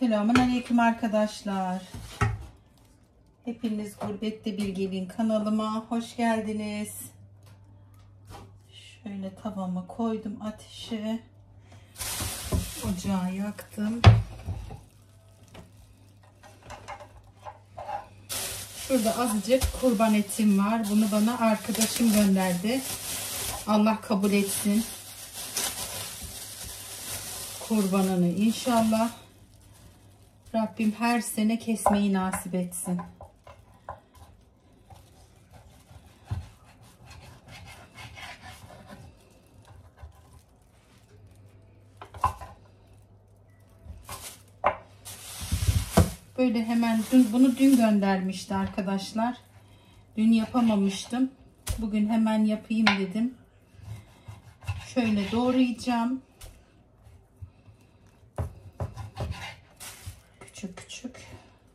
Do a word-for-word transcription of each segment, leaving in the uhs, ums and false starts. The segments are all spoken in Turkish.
Selamünaleyküm arkadaşlar. Hepiniz Gurbette Bir Gelin kanalıma hoş geldiniz. Şöyle tavama koydum ateşe. Ocağı yaktım. Şurada azıcık kurban etim var. Bunu bana arkadaşım gönderdi. Allah kabul etsin kurbanını inşallah. Rabbim her sene kesmeyi nasip etsin. Böyle hemen dün, bunu dün göndermişti arkadaşlar. Dün yapamamıştım. Bugün hemen yapayım dedim. Şöyle doğrayacağım. Küçük küçük.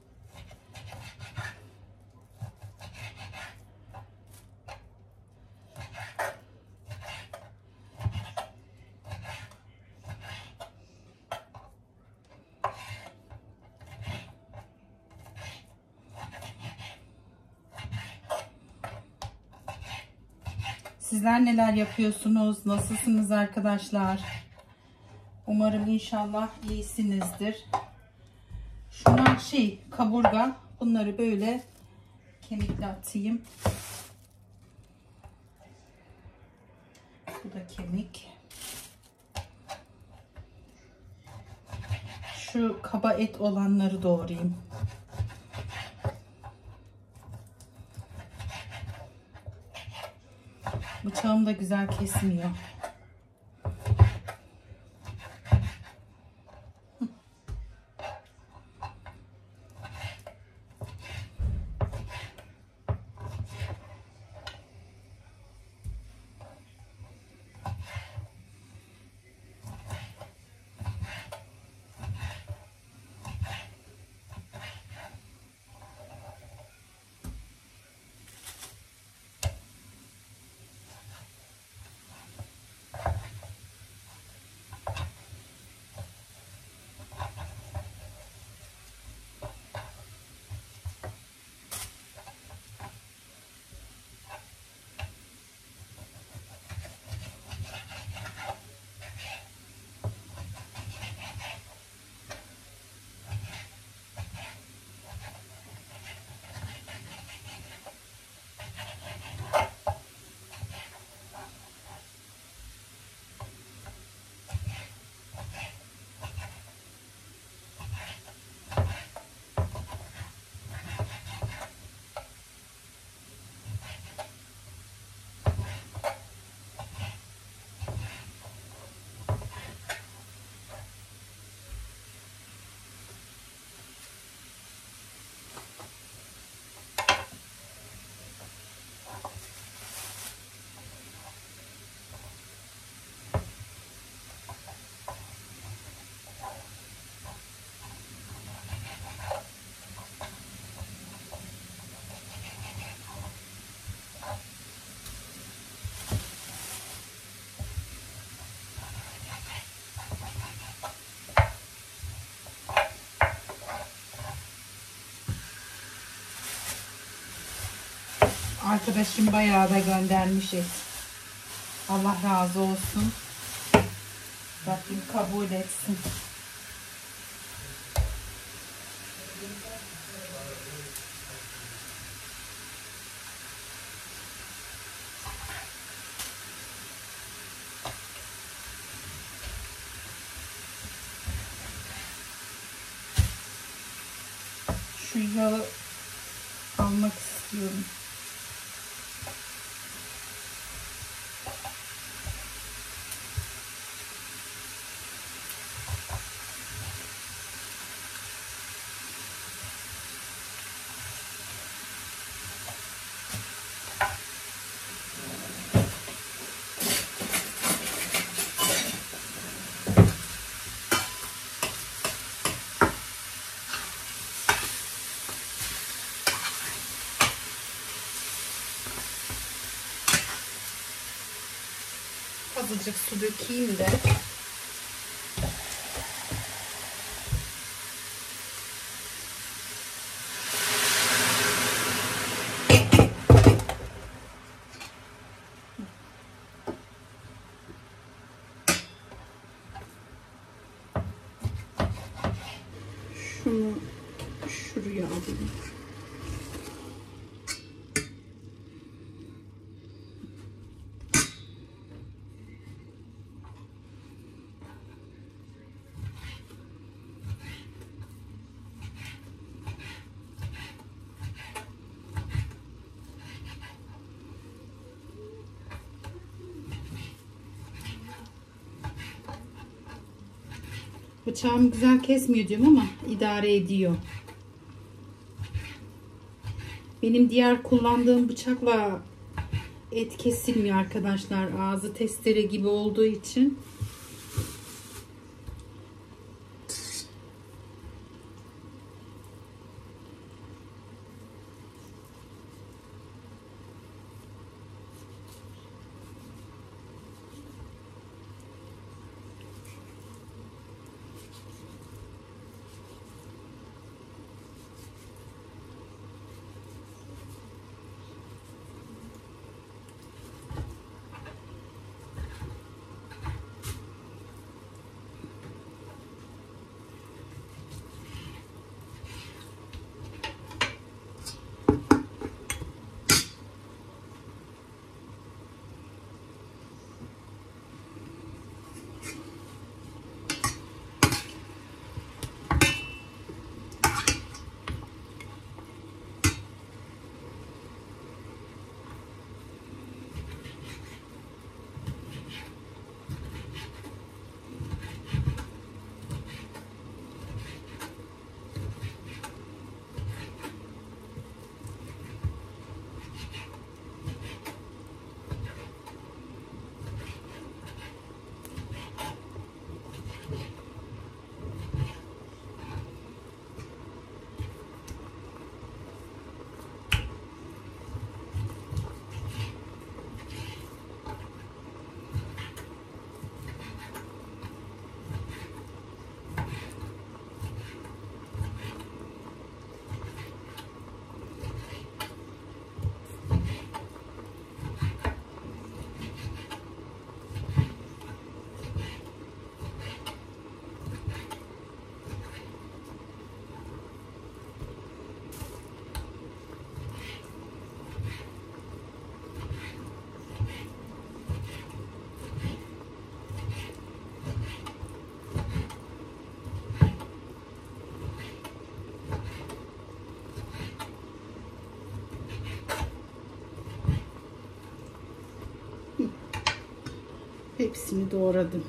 Sizler neler yapıyorsunuz? Nasılsınız arkadaşlar? Umarım inşallah iyisinizdir. Şunlar şey kaburga. Bunları böyle kemikle atayım. Bu da kemik. Şu kaba et olanları doğrayayım. Bıçağım da güzel kesmiyor. Arkadaşım bayağı da göndermiş et. Allah razı olsun. Rabbim kabul etsin. Şu yağı almak istiyorum. Azıcık su dökeyim de Şunu şuraya alayım. Bıçağım güzel kesmiyor diyorum ama idare ediyor. Benim diğer kullandığım bıçakla et kesilmiyor arkadaşlar. Ağzı testere gibi olduğu için. Hepsini doğradım.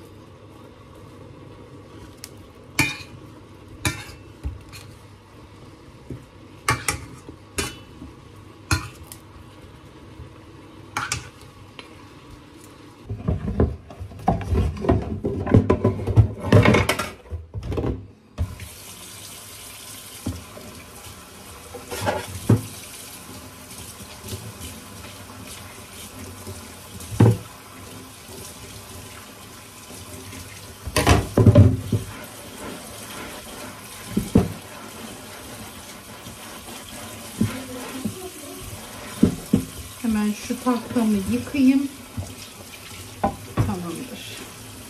Hemen şu tahtamı yıkayayım. Tamamdır.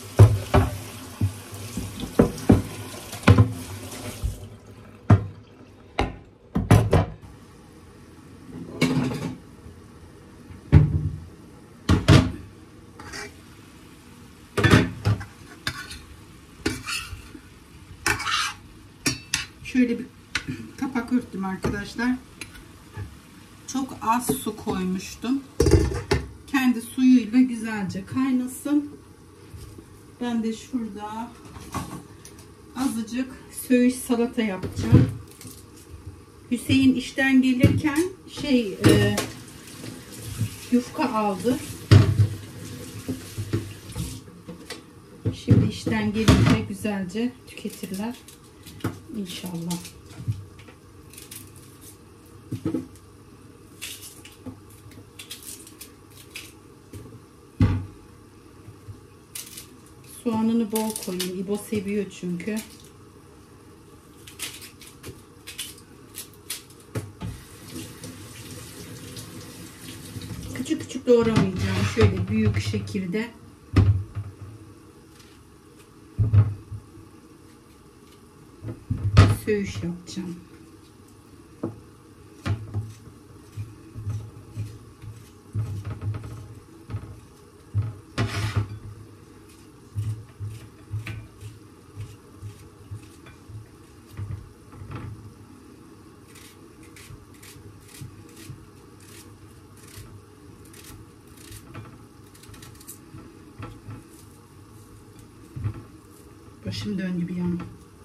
Şöyle bir kapak örttüm arkadaşlar. Çok az su koymuştum. Kendi suyuyla güzelce kaynasın. Ben de şurada azıcık söğüş salata yapacağım. Hüseyin işten gelirken şey e, yufka aldı. Şimdi işten gelince güzelce tüketirler. İnşallah. Soğanını bol koyayım. İbo seviyor çünkü. Küçük küçük doğramayacağım. Şöyle büyük şekilde. söğüş yapacağım. Başım döndü bir an.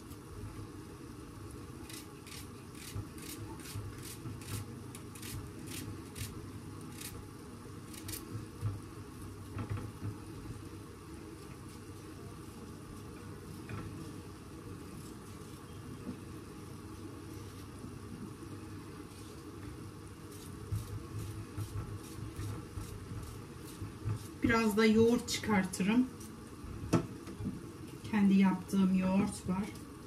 Biraz da yoğurt çıkartırım. Kendi yaptığım yoğurt var.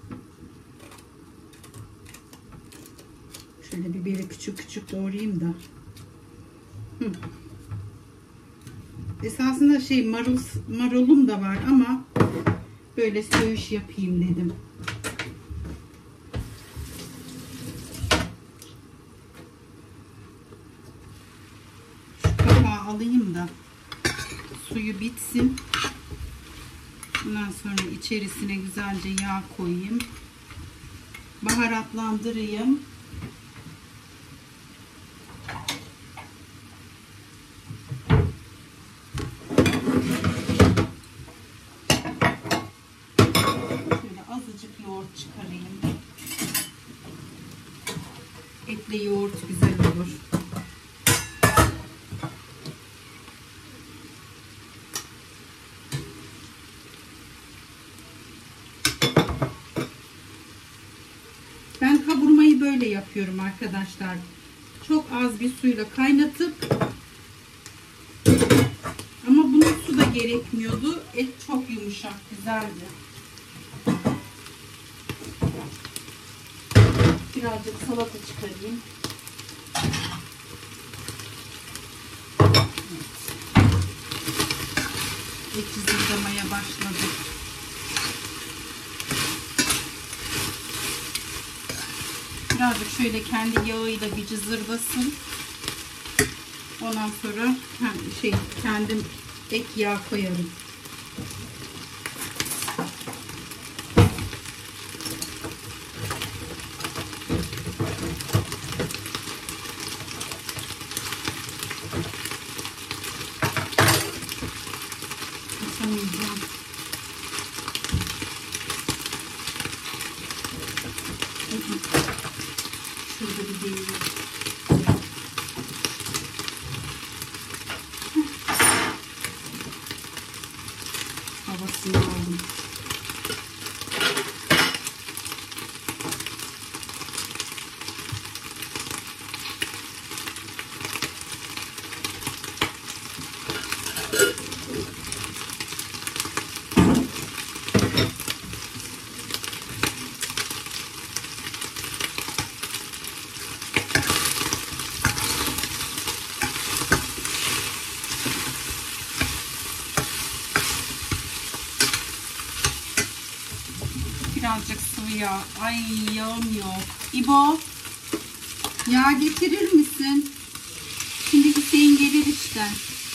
Şöyle biberi küçük küçük doğrayayım da. Hı. Esasında şey marul, marulum da var ama böyle söğüş yapayım dedim. Şu kapağı alayım da suyu bitsin. Bundan sonra içerisine güzelce yağ koyayım. Baharatlandırayım. Şöyle azıcık yoğurt çıkarayım. Etli yoğurt güzel olur. Ben kavurmayı böyle yapıyorum arkadaşlar. Çok az bir suyla kaynatıp, ama bunun su da gerekmiyordu. Et çok yumuşak, güzeldi. Birazcık salata çıkarayım. Et cızırdamaya başladı. Birazcık şöyle kendi yağıyla bir cızırdasın. Ondan sonra şey kendim ek yağ koyarım. Kaçamayacağım. Şurada bir değil. Havasını aldım. Birazcık sıvı yağ. Ay yağım yok. İbo, yağ getirir misin? Şimdi Hüseyin gelir işte.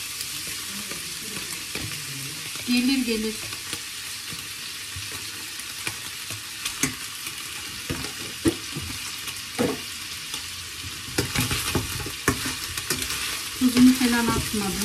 Gelir gelir. Tuzunu falan atmadım.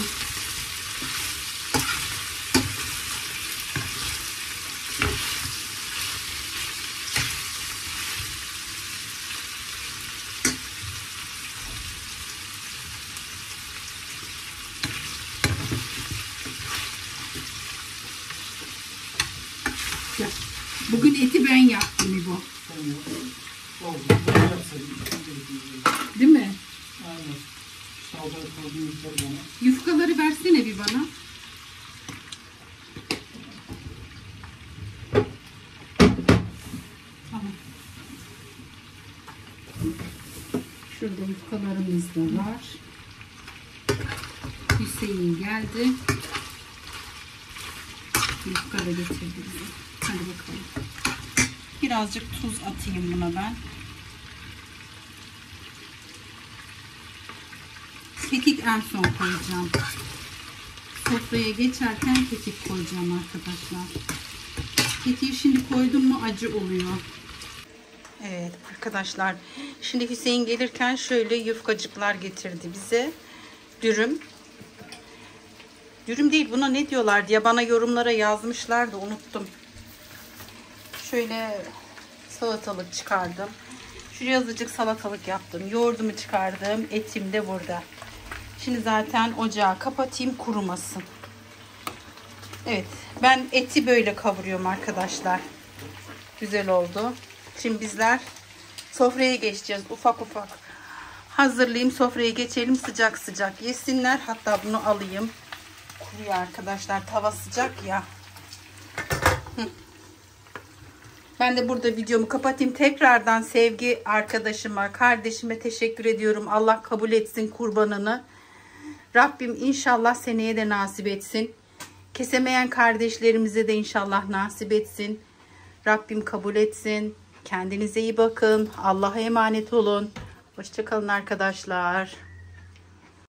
Bugün eti ben yaptım İbo. Değil mi? Aynen. Yufkaları versene bir bana. Tamam. Şurada yufkalarımız da var. Hüseyin geldi. Yufka da getirdi bize. Hadi bakalım. Birazcık tuz atayım buna ben. Kekik en son koyacağım. Sofraya geçerken kekik koyacağım arkadaşlar. Kekiği şimdi koydum mu acı oluyor. Evet arkadaşlar. Şimdi Hüseyin gelirken şöyle yufkacıklar getirdi bize. Dürüm. Dürüm değil, buna ne diyorlar diye bana yorumlara yazmışlardı, unuttum. Şöyle salatalık çıkardım. Şuraya azıcık salatalık yaptım. Yoğurdumu çıkardım. Etim de burada. Şimdi zaten ocağı kapatayım, kurumasın. Evet, ben eti böyle kavuruyorum arkadaşlar. Güzel oldu. Şimdi bizler sofraya geçeceğiz ufak ufak. Hazırlayayım, sofraya geçelim, sıcak sıcak yesinler. Hatta bunu alayım. Kuruyor arkadaşlar, tava sıcak ya. Hı. Ben de burada videomu kapatayım. Tekrardan Sevgi arkadaşıma, kardeşime teşekkür ediyorum. Allah kabul etsin kurbanını. Rabbim inşallah seneye de nasip etsin. Kesemeyen kardeşlerimize de inşallah nasip etsin. Rabbim kabul etsin. Kendinize iyi bakın. Allah'a emanet olun. Hoşça kalın arkadaşlar.